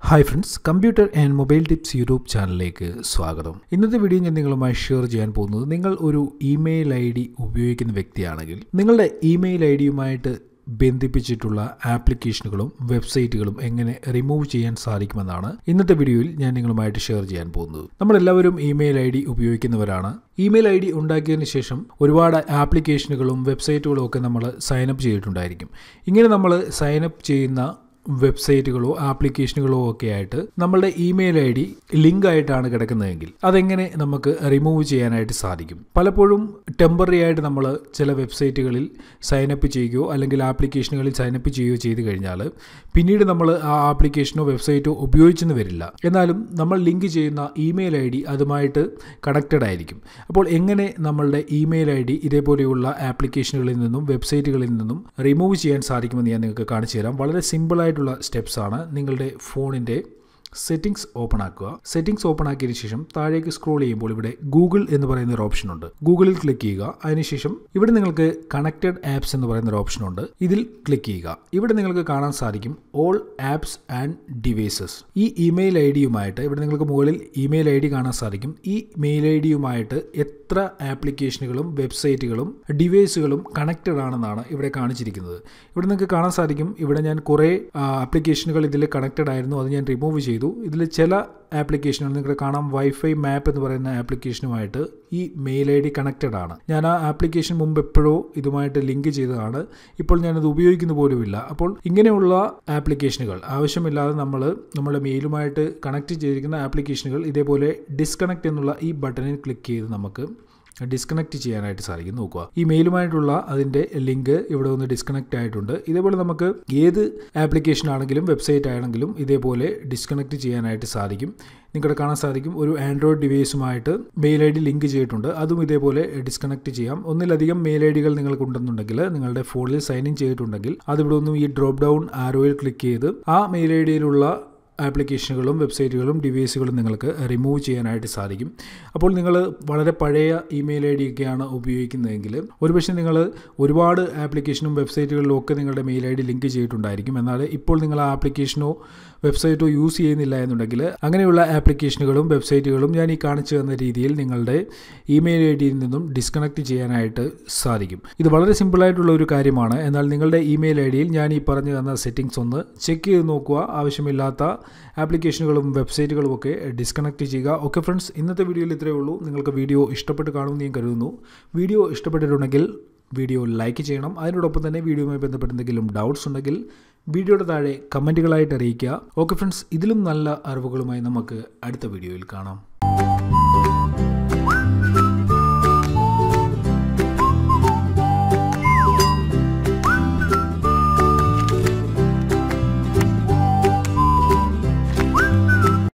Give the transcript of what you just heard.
Hi friends, computer and mobile tips YouTube ചാനലിലേക്ക് സ്വാഗതം. ഇന്നത്തെ വീഡിയോ ഞാൻ നിങ്ങളുമായി ഷെയർ ചെയ്യാൻ പോകുന്നത്, നിങ്ങൾ ഒരു ഇമെയിൽ ഐ ഡി ഉപയോഗിക്കുന്ന വ്യക്തിയാണെങ്കിൽ നിങ്ങളുടെ ഇമെയിൽ ഐ ഡിയുമായിട്ട് ബന്ധിപ്പിച്ചിട്ടുള്ള ആപ്ലിക്കേഷനുകളും വെബ്സൈറ്റുകളും എങ്ങനെ റിമൂവ് ചെയ്യാൻ സാധിക്കുമെന്നാണ് ഇന്നത്തെ വീഡിയോയിൽ ഞാൻ നിങ്ങളുമായിട്ട് ഷെയർ ചെയ്യാൻ പോകുന്നത്. നമ്മളെല്ലാവരും ഇമെയിൽ ഐ ഡി ഉപയോഗിക്കുന്നവരാണ്. ഇമെയിൽ ഐ ഡി ഉണ്ടാക്കിയതിന് ശേഷം ഒരുപാട് ആപ്ലിക്കേഷനുകളും വെബ്സൈറ്റുകളും ഒക്കെ നമ്മൾ സൈനപ്പ് ചെയ്തിട്ടുണ്ടായിരിക്കും. ഇങ്ങനെ നമ്മൾ സൈനപ്പ് ചെയ്യുന്ന വെബ്സൈറ്റുകളോ ആപ്ലിക്കേഷനുകളോ ഒക്കെ ആയിട്ട് നമ്മളുടെ ഇമെയിൽ ഐ ഡി ലിങ്ക് ആയിട്ടാണ് കിടക്കുന്നതെങ്കിൽ അതെങ്ങനെ നമുക്ക് റിമൂവ് ചെയ്യാനായിട്ട് സാധിക്കും? പലപ്പോഴും ടെമ്പററി ആയിട്ട് നമ്മൾ ചില വെബ്സൈറ്റുകളിൽ സൈനപ്പ് ചെയ്യുകയോ അല്ലെങ്കിൽ ആപ്ലിക്കേഷനുകളിൽ സൈനപ്പ് ചെയ്യുകയോ ചെയ്ത് കഴിഞ്ഞാൽ പിന്നീട് നമ്മൾ ആ ആപ്ലിക്കേഷനോ വെബ്സൈറ്റോ ഉപയോഗിച്ചെന്ന് വരില്ല. എന്നാലും നമ്മൾ ലിങ്ക് ചെയ്യുന്ന ഇമെയിൽ ഐ ഡി അതുമായിട്ട് കണക്റ്റഡ് ആയിരിക്കും. അപ്പോൾ എങ്ങനെ നമ്മളുടെ ഇമെയിൽ ഐ ഡി ഇതേപോലെയുള്ള ആപ്ലിക്കേഷനുകളിൽ നിന്നും വെബ്സൈറ്റുകളിൽ നിന്നും റിമൂവ് ചെയ്യാൻ സാധിക്കുമെന്ന് ഞാൻ നിങ്ങൾക്ക് കാണിച്ചു തരാം. വളരെ സിമ്പിളായിട്ട് സ്റ്റെപ്സ് ആണ്. നിങ്ങളുടെ ഫോണിന്റെ സെറ്റിംഗ്സ് ഓപ്പൺ ആക്കുക. സെറ്റിംഗ്സ് ഓപ്പൺ ആക്കിയതിനു ശേഷം താഴേക്ക് സ്ക്രോൾ ചെയ്യുമ്പോൾ ഇവിടെ ഗൂഗിൾ എന്ന് പറയുന്ന ഒരു ഓപ്ഷൻ ഉണ്ട്. ഗൂഗിളിൽ ക്ലിക്ക് ചെയ്യുക. അതിനുശേഷം ഇവിടെ നിങ്ങൾക്ക് കണക്റ്റഡ് ആപ്സ് എന്ന് പറയുന്ന ഒരു ഓപ്ഷൻ ഉണ്ട്. ഇതിൽ ക്ലിക്ക് ചെയ്യുക. ഇവിടെ നിങ്ങൾക്ക് കാണാൻ സാധിക്കും ഓൾ ആപ്സ് ആൻഡ് ഡിവൈസസ്. ഈ ഇമെയിൽ ഐ ഡിയുമായിട്ട് ഇവിടെ നിങ്ങൾക്ക് മുകളിൽ ഇമെയിൽ ഐ ഡി കാണാൻ സാധിക്കും. ഈ മെയിൽ ഐ ഡിയുമായിട്ട് എത്ര ആപ്ലിക്കേഷനുകളും വെബ്സൈറ്റുകളും ഡിവൈസുകളും കണക്റ്റഡ് ആണെന്നാണ് ഇവിടെ കാണിച്ചിരിക്കുന്നത്. ഇവിടെ നിങ്ങൾക്ക് കാണാൻ സാധിക്കും. ഇവിടെ ഞാൻ കുറേ ആപ്ലിക്കേഷനുകൾ ഇതിൽ കണക്റ്റഡ് ആയിരുന്നു, അത് ഞാൻ റിമൂവ് ചെയ്തു. ഇതിൽ ചില ആപ്ലിക്കേഷനുകൾ നിങ്ങൾക്ക് കാണാം. വൈഫൈ മാപ്പ് എന്ന് പറയുന്ന ആപ്ലിക്കേഷനുമായിട്ട് ഈ മെയിൽ ഐ ഡി കണക്റ്റഡ് ആണ്. ഞാൻ ആ ആപ്ലിക്കേഷൻ മുമ്പ് എപ്പോഴോ ഇതുമായിട്ട് ലിങ്ക് ചെയ്തതാണ്. ഇപ്പോൾ ഞാനത് ഉപയോഗിക്കുന്ന പോലുമില്ല. അപ്പോൾ ഇങ്ങനെയുള്ള ആപ്ലിക്കേഷനുകൾ ആവശ്യമില്ലാതെ നമ്മുടെ മെയിലുമായിട്ട് കണക്ട് ചെയ്തിരിക്കുന്ന ആപ്ലിക്കേഷനുകൾ ഇതേപോലെ ഡിസ്കണക്ട് എന്നുള്ള ഈ ബട്ടണിൽ ക്ലിക്ക് ചെയ്ത് നമുക്ക് ഡിസ്കണക്ട് ചെയ്യാനായിട്ട് സാധിക്കും. നോക്കുക, ഈ മെയിലുമായിട്ടുള്ള അതിൻ്റെ ലിങ്ക് ഇവിടെ ഒന്ന് ഡിസ്കണക്ട് ആയിട്ടുണ്ട്. ഇതേപോലെ നമുക്ക് ഏത് ആപ്ലിക്കേഷൻ ആണെങ്കിലും വെബ്സൈറ്റ് ആണെങ്കിലും ഇതേപോലെ ഡിസ്കണക്ട് ചെയ്യാനായിട്ട് സാധിക്കും. നിങ്ങളുടെ കാണാൻ സാധിക്കും ഒരു ആൻഡ്രോയിഡ് ഡിവൈസുമായിട്ട് മെയിൽ ഐ ഡി ലിങ്ക് ചെയ്തിട്ടുണ്ട്. അതും ഇതേപോലെ ഡിസ്കണക്ട് ചെയ്യാം. ഒന്നിലധികം മെയിൽ ഐ ഡികൾ നിങ്ങൾക്കുണ്ടെന്നുണ്ടെങ്കിൽ, നിങ്ങളുടെ ഫോണിൽ സൈൻ ഇൻ ചെയ്തിട്ടുണ്ടെങ്കിൽ അതിവിടെ ഒന്നും ഈ ഡ്രോപ്പ് ഡൗൺ ആരോയിൽ ക്ലിക്ക് ചെയ്ത് ആ മെയിൽ ഐ ഡിയിലുള്ള ആപ്ലിക്കേഷനുകളും വെബ്സൈറ്റുകളും ഡിവൈസുകളും നിങ്ങൾക്ക് റിമൂവ് ചെയ്യാനായിട്ട് സാധിക്കും. അപ്പോൾ നിങ്ങൾ വളരെ പഴയ ഇമെയിൽ ഐ ഡി ഒക്കെയാണ് ഉപയോഗിക്കുന്നതെങ്കിൽ ഒരുപക്ഷെ നിങ്ങൾ ഒരുപാട് ആപ്ലിക്കേഷനും വെബ്സൈറ്റുകളിലും ഒക്കെ നിങ്ങളുടെ മെയിൽ ഐ ഡി ലിങ്ക് ചെയ്തിട്ടുണ്ടായിരിക്കും. എന്നാൽ ഇപ്പോൾ നിങ്ങൾ ആ ആപ്ലിക്കേഷനോ വെബ്സൈറ്റോ യൂസ് ചെയ്യുന്നില്ല എന്നുണ്ടെങ്കിൽ അങ്ങനെയുള്ള ആപ്ലിക്കേഷനുകളും വെബ്സൈറ്റുകളും ഞാൻ ഈ കാണിച്ചു തന്ന രീതിയിൽ നിങ്ങളുടെ ഇമെയിൽ ഐ ഡിയിൽ നിന്നും ഡിസ്കണക്ട് ചെയ്യാനായിട്ട് സാധിക്കും. ഇത് വളരെ സിമ്പിളായിട്ടുള്ള ഒരു കാര്യമാണ്. എന്നാൽ നിങ്ങളുടെ ഇമെയിൽ ഐ ഡിയിൽ ഞാൻ ഈ പറഞ്ഞു തന്ന സെറ്റിംഗ്സ് ഒന്ന് ചെക്ക് ചെയ്ത് നോക്കുക. ആവശ്യമില്ലാത്ത ആപ്ലിക്കേഷനുകളും വെബ്സൈറ്റുകളും ഒക്കെ ഡിസ്കണക്ട് ചെയ്യുക. ഓക്കെ ഫ്രണ്ട്സ്, ഇന്നത്തെ വീഡിയോയിൽ ഇത്രയേ ഉള്ളൂ. നിങ്ങൾക്ക് വീഡിയോ ഇഷ്ടപ്പെട്ട് കാണുമെന്ന് ഞാൻ കരുതുന്നു. വീഡിയോ ഇഷ്ടപ്പെട്ടിട്ടുണ്ടെങ്കിൽ വീഡിയോ ലൈക്ക് ചെയ്യണം. അതിനോടൊപ്പം തന്നെ വീഡിയോയുമായി ബന്ധപ്പെട്ട് എന്തെങ്കിലും ഡൗട്ട്സ് ഉണ്ടെങ്കിൽ വീഡിയോയുടെ താഴെ കമൻറ്റുകളായിട്ട് അറിയിക്കുക. ഓക്കെ ഫ്രണ്ട്സ്, ഇതിലും നല്ല അറിവുകളുമായി നമുക്ക് അടുത്ത വീഡിയോയിൽ കാണാം.